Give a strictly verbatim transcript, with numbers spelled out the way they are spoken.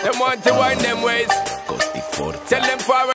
Them want to wind them ways. Tell them forward.